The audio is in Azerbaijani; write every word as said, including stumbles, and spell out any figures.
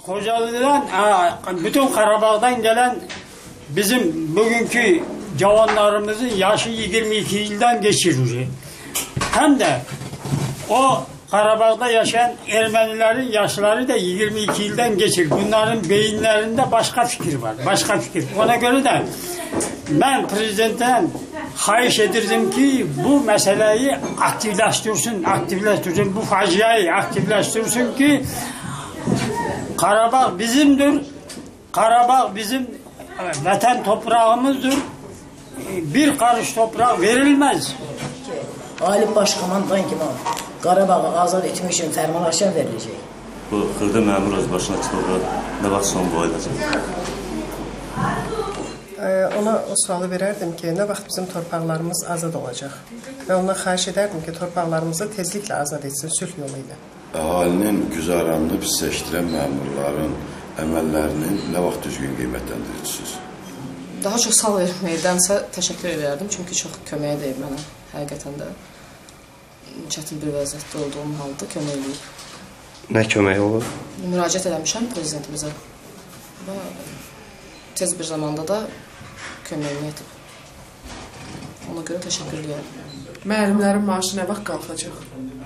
Xocalı'dan, bütün Qarabağ'dan gelen bizim bugünkü cavanlarımızın yaşı yirmi iki yıldan geçirir. Hem de o Qarabağ'da yaşayan Ermenilerin yaşları da yirmi iki yıldan geçir. Bunların beyinlerinde başka fikir var. Başka fikir. Ona göre de ben prezidentten xahiş edirdim ki bu meseleyi aktifleştirsin, aktifleştirsin. Bu faciayı aktifleştirsin ki Qarabağ bizimdir. Qarabağ bizim vatan toprağımızdır. Bir karış toprak verilmez. Ali Başkomandan kimi Qarabağı azad etmək üçün fərmanlaşma veriləcək. Bu xırda məmur öz başına çıxıblar, nə vaxt son boylayacaq? Ona o sualı verərdim ki, nə vaxt bizim torpaqlarımız azad olacaq və ondan xahiş edərdim ki, torpaqlarımızı tezliklə azad etsin, sülh yolu ilə. Əhalinin güzaranını pisləşdirən məmurların əməllərinin nə vaxt düzgün qiymətləndirirsiniz? Daha çox sal verməkdənsə təşəkkür edərdim, çünki çox köməyə deyib mənə, həqiqətən də. Çətin bir vəziyyətdə olduğum halda kömək edib. Nə kömək olur? Müraciət eləmişəm prezidentimizə və tez bir zamanda da köməyini etib. Ona görə təşəkkür edirəm. Müəllimlərin maaşı nə vaxt qalxacaq?